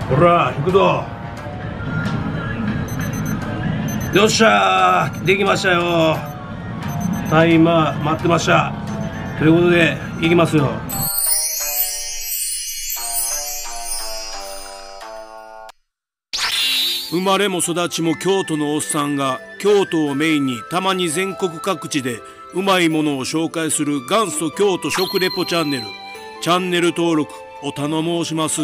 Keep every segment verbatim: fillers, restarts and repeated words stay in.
ほら行くぞ。よっしゃー、できましたよ。はい、今待ってました。ということで行きますよ。生まれも育ちも京都のおっさんが京都をメインにたまに全国各地でうまいものを紹介する元祖京都食レポチャンネル。チャンネル登録お頼申します。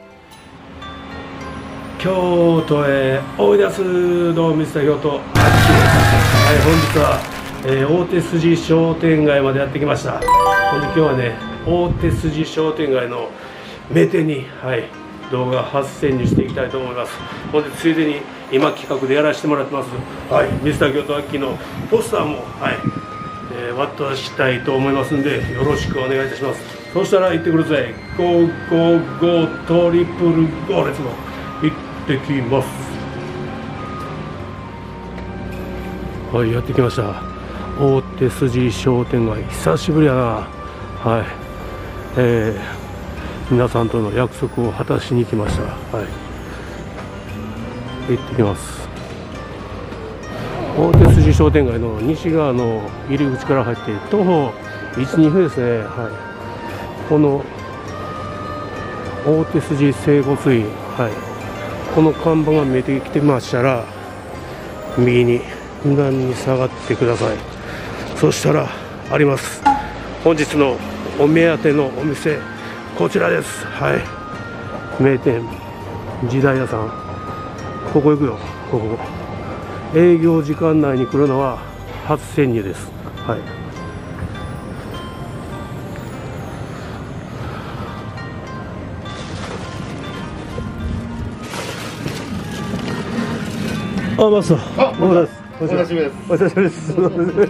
京都へおいでやす。どうもミスター京都あっちです。はい、本日は、えー、大手筋商店街までやってきました。ほんで今日はね、大手筋商店街の名店に、はい、動画初潜入していきたいと思います。ほんでついでに今企画でやらせてもらってます、はい、ミスター京都アッキーのポスターも、はい、えー、渡したいと思いますんでよろしくお願いいたします。そしたら行ってください。ゴーゴーゴートリプルゴーレッツゴー。行ってきます。はい、やってきました。大手筋商店街、久しぶりやな。はい、えー、皆さんとの約束を果たしに来ました。はい、行ってきます。大手筋商店街の西側の入り口から入って徒歩いち、にふんですね。はい、この大手筋整骨院、はい、この看板が見えてきてましたら右に南に下がってください。そしたらあります、本日のお目当てのお店、こちらです。はい、名店時代屋さん。ここ行くよ。ここ営業時間内に来るのは初潜入です。はい、あ、マスター。あ、どうもです。お久しぶりです。お久しぶりです。どうもどうも。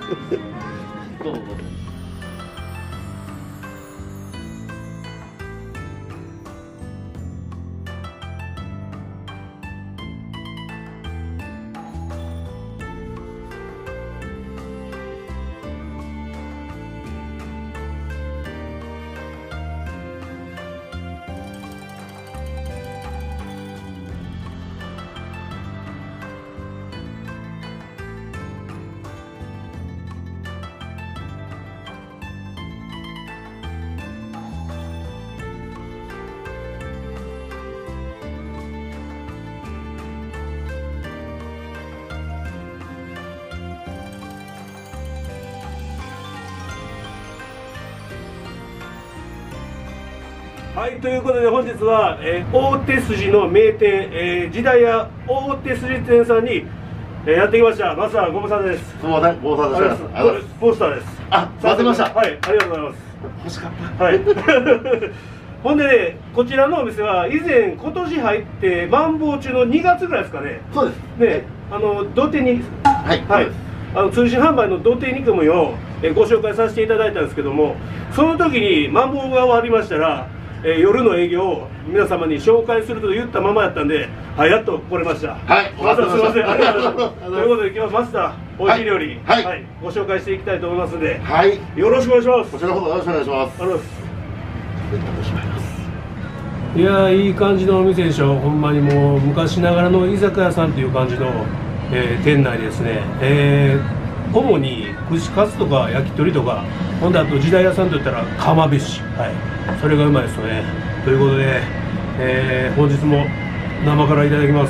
はい、ということで本日は、えー、大手筋の名店、えー、時代屋大手筋店さんに、えー、やってきました。マスターご無沙汰です。 すみません、ご無沙汰してます。 ポスターです。 あ、待ってました。 はい、ありがとうございます。 欲しかった。 はいほんでね、こちらのお店は以前今年入ってマンボウ中のにがつぐらいですかね。 そうですね、あの土手に、 はい、 はい、あの通信販売の土手肉組を、えー、ご紹介させていただいたんですけども、その時にマンボウが終わりましたら、えー、夜の営業を皆様に紹介すると言ったままやったんで、はい、やっと来れました。 はい、 マスターすみません、ありがとうございます。ということで今日はマスター美味しい料理、 はい、 はい、ご紹介していきたいと思いますので、 はい、 よろしくお願いします。 こちらこそよろしくお願いします。 ありがとうございます。いやー、いい感じのお店でしょ。ほんまにもう昔ながらの居酒屋さんという感じの、えー、店内ですね。えー、主に串カツとか焼き鳥とか、ほんであと時代屋さんといったら釜飯、はい、それがうまいですよね。ということで、えー、本日も生からいただきます。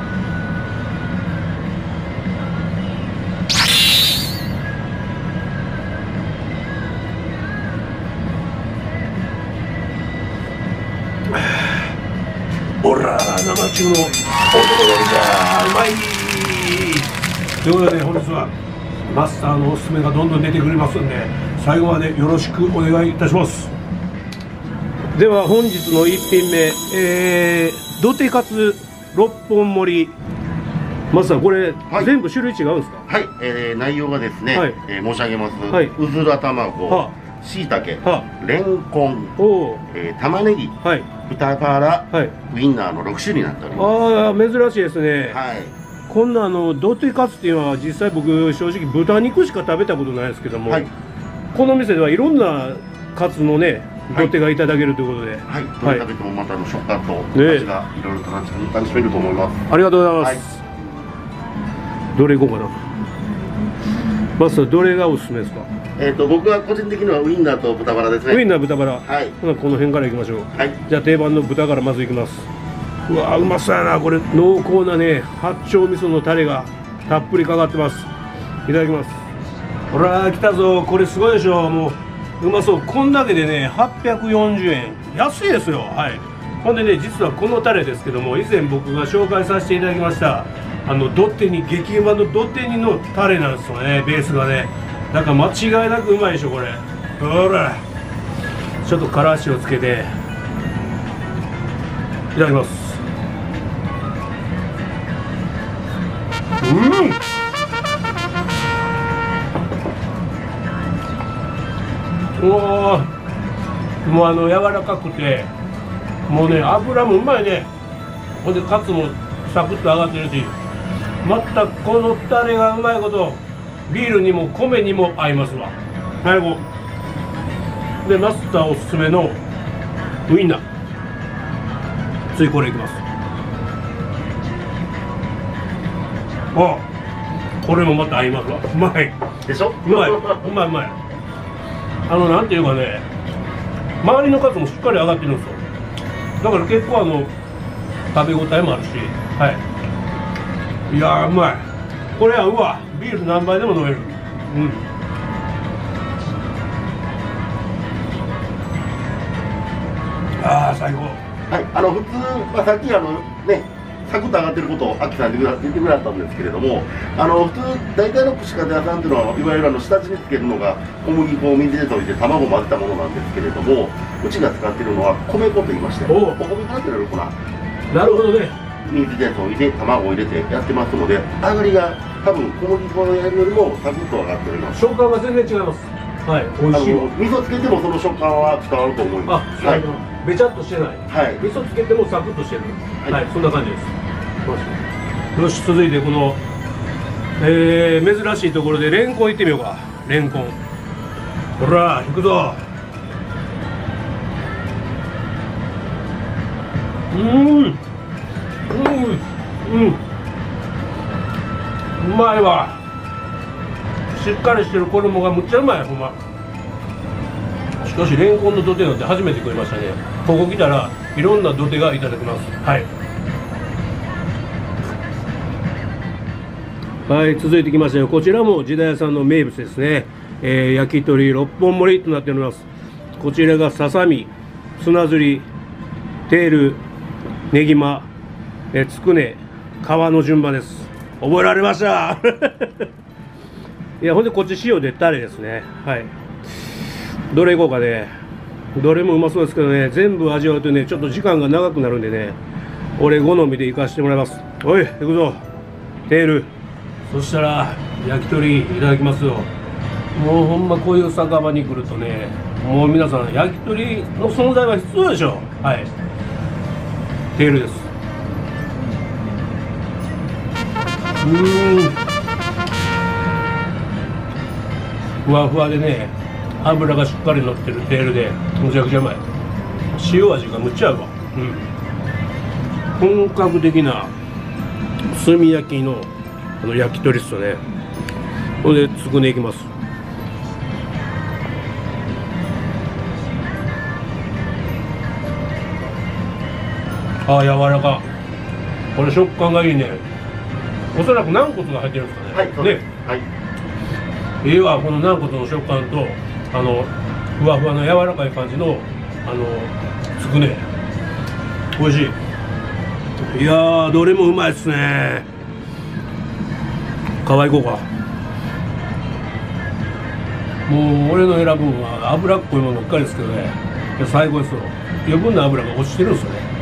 ほら生中の男のりじゃうまい。ということで本日はマスターのおすすめがどんどん出てくれますんで、最後までよろしくお願いいたします。では本日のいっぴんめ、えー、土手カツろっぽん盛り。マスターこれ、はい、全部種類違うんですか？ はい、えー、内容がですね、はい、えー、申し上げます。はい、うずら卵、はしいたけ、れんこん、えー、玉ねぎ、はい、豚バラ、はい、ウインナーのろくしゅるいになっております。ああ、珍しいですね。はい。こんなあの土手カツっていうのは実際僕正直豚肉しか食べたことないですけども、はい、この店ではいろんなカツのね土手がいただけるということで、 はい、どれ食べてもまたの食感と味がいろいろと楽しめると思います。 ありがとうございます。どれいこうかな。マスター、どれがおすすめですか？ えっと僕は個人的にはウインナーと豚バラですね。 ウインナー豚バラ。 はい。 この辺からいきましょう。 はい。 じゃあ定番の豚からまずいきます。うわー、うまそうやな。これ濃厚なね八丁味噌のタレがたっぷりかかってます。いただきます。ほら来たぞ。これすごいでしょ。もううまそう。こんだけでねはっぴゃくよんじゅうえん、安いですよ。はい。ほんでね、実はこのタレですけども、以前僕が紹介させていただきましたあの土手に、激うまの土手にのタレなんですよね、ベースがね。だから間違いなくうまいでしょこれ。ほらちょっとからしをつけていただきます。うん、うわー、もうあの柔らかくて、もうね油もうまいね。ほんでカツもサクッと上がってるし、またこのタレがうまいこと、ビールにも米にも合いますわ。最後でマスターおすすめのウインナー、ついこれいきます。あ、これもまた合いますわ。うまいでしょ。 うまいうまいうまい。あのなんていうかね、周りのカツもしっかり上がってるんですよ。だから結構あの食べ応えもあるし、はい、いやーうまい。これはうわ、ビール何杯でも飲める。うん、ああ最高。 はい、あの普通、まあ、さっきあのねサクッと上がってることをアキさん言ってくれたんですけれども、あの普通大体の串カツ屋さんっていうのは、いわゆるあの下地につけるのが小麦粉を水で溶いて卵を混ぜたものなんですけれども、うちが使っているのは米粉と言いまして、お米粉っていう粉、 なるほどね、 水で溶いて卵を入れてやってますので、上がりが多分小麦粉をやるよりもサクッと上がっております。 食感が全然違います。はい、美味しいわ。 味噌つけてもその食感は伝わると思います。 あ、はい、べちゃっとしてない。 はい、 味噌つけてもサクッとしてる。はい、はい、そんな感じです。よし、続いてこの、えー、珍しいところでレンコンいってみようか。レンコン、ほら行くぞ。うんうんうん、うまいわ。しっかりしてる衣がむっちゃうまい、ほんま。しかしレンコンの土手なんて初めて食いましたね。ここ来たらいろんな土手がいただけます。はい、はい、続いてきましたよ。こちらも時代屋さんの名物ですね。えー、焼き鳥ろっぽん盛りとなっております。こちらがささみ、砂ずり、テール、ねぎま、えー、つくね、皮の順番です。覚えられましたいや、ほんでこっち塩でタレですね。はい、どれいこうかね。どれもうまそうですけどね、全部味わうとねちょっと時間が長くなるんでね、俺好みでいかしてもらいます。おい、行くぞテール。そしたら焼き鳥いただきますよ。もうほんまこういう酒場に来るとね、もう皆さん焼き鳥の存在は必要でしょ。はい、テールです。うーん、ふわふわでね、脂がしっかり乗ってるテールでむちゃくちゃうまい。塩味がむっちゃ合うわ。うん、本格的な炭焼きのあの焼き鳥っすよね。ほんでつくねいきます。ああ、柔らか。これ食感がいいね。おそらく軟骨が入ってるんですかね。 はい、そうです。はい、 いいわ、この軟骨の食感とあのふわふわの柔らかい感じのあのつくね、美味しい。いやー、どれもうまいっすね。皮いこうか。もう俺の選ぶのは脂っこいものばっかりですけどね、最高ですよ。余分な脂が落ちてるんですよね。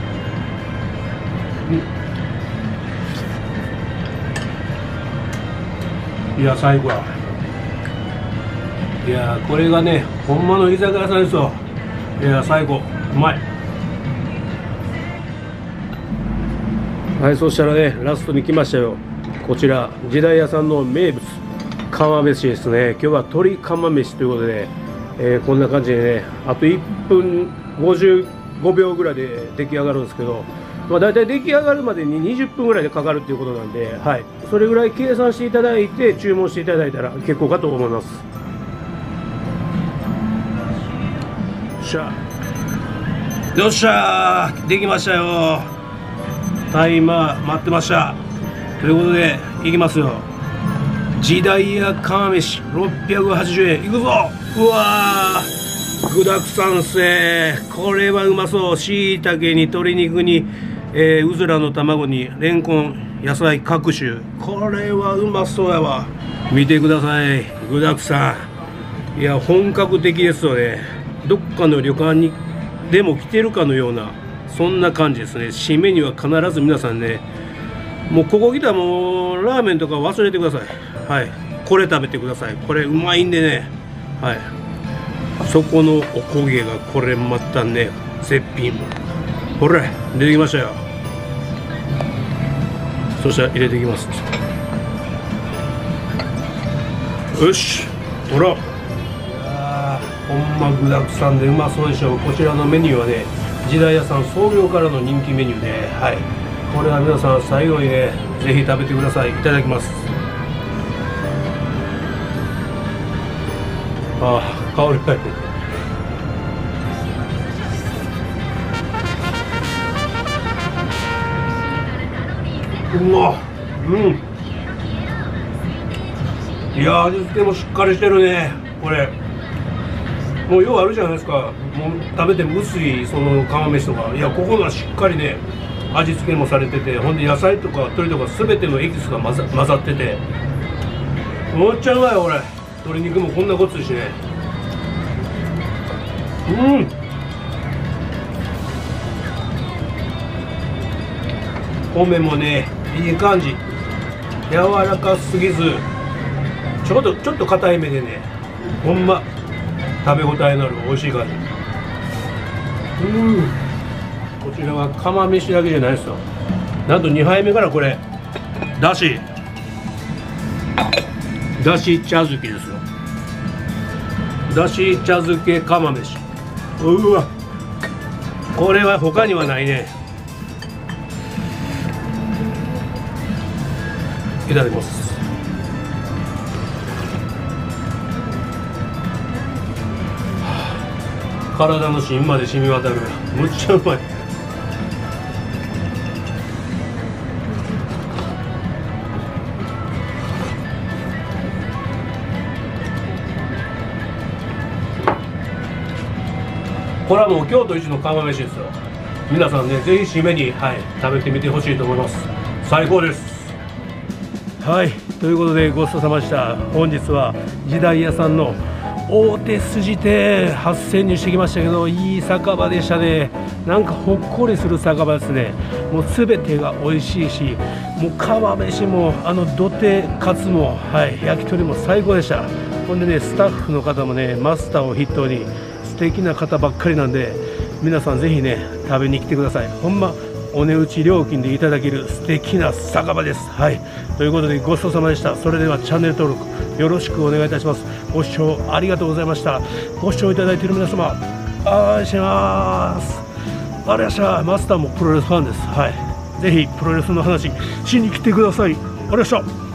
うん、いや最高や。いやこれがねほんまの居酒屋さんですよ。いや最高、うまい。はい、そしたらねラストに来ましたよ。こちら時代屋さんの名物釜飯ですね。今日は鶏釜飯ということで、 えー、こんな感じでね、あといっぷんごじゅうごびょうぐらいで出来上がるんですけど、まあ、大体出来上がるまでににじゅっぷんぐらいでかかるっていうことなんで、はい、それぐらい計算していただいて注文していただいたら結構かと思います。よっしゃよっしゃー、できましたよ。タイマー待ってました。ということでいきますよ。時代屋釜飯ろっぴゃくはちじゅうえんいくぞ。うわー、具だくさんっすね。これはうまそう。しいたけに鶏肉に、えー、うずらの卵にレンコン、野菜各種。これはうまそうやわ。見てください、具だくさん。いや本格的ですよね。どっかの旅館にでも来てるかのようなそんな感じですね。締めには必ず皆さんね、もうここ来たらもうラーメンとか忘れてください。はい、これ食べてください。これうまいんでね。はい、そこのおこげがこれまたね絶品。ほら出てきましたよ。そしたら入れていきます。よし、ほら、ほんま具だくさんでうまそうでしょう。こちらのメニューはね、時代屋さん創業からの人気メニューで、はい、これは皆さん最後にねぜひ食べてください。いただきます。ああ、香りがいい。うわ、うん、いや味付けもしっかりしてるね。これもうようあるじゃないですか、もう食べても薄いその釜飯とか。いやここのはしっかりね味付けもされてて、ほんで野菜とか鶏とか全てのエキスが混ざ、混ざっててめっちゃうまいよ。これ鶏肉もこんなごついしね。うん、米もねいい感じ、柔らかすぎずちょっとちょっと硬いめでね、ほんま食べ応えのある美味しい感じ。うん、こちらは釜飯だけじゃないですよ。なんとにはいめからこれだしだし茶漬けですよ。だし茶漬け釜飯。うわ、これは他にはないね。いただきます。体の芯まで染み渡る。むっちゃうまい。これはもう京都一の釜飯ですよ。皆さんねぜひ締めに、はい、食べてみてほしいと思います。最高です。はい、ということでごちそうさまでした。本日は時代屋さんの大手筋で初潜入してきましたけど、いい酒場でしたね。なんかほっこりする酒場ですね。もう全てが美味しいし、もう釜飯もあの土手カツも、はい、焼き鳥も最高でした。ほんでねスタッフの方もねマスターを筆頭に素敵な方ばっかりなんで、皆さんぜひね食べに来てください。ほんまお値打ち料金でいただける素敵な酒場です。はい、ということでごちそうさまでした。それではチャンネル登録よろしくお願いいたします。ご視聴ありがとうございました。ご視聴いただいている皆様愛します。ありがとうございました。マスターもプロレスファンです。はい、ぜひプロレスの話しに来てください。ありがとうございました。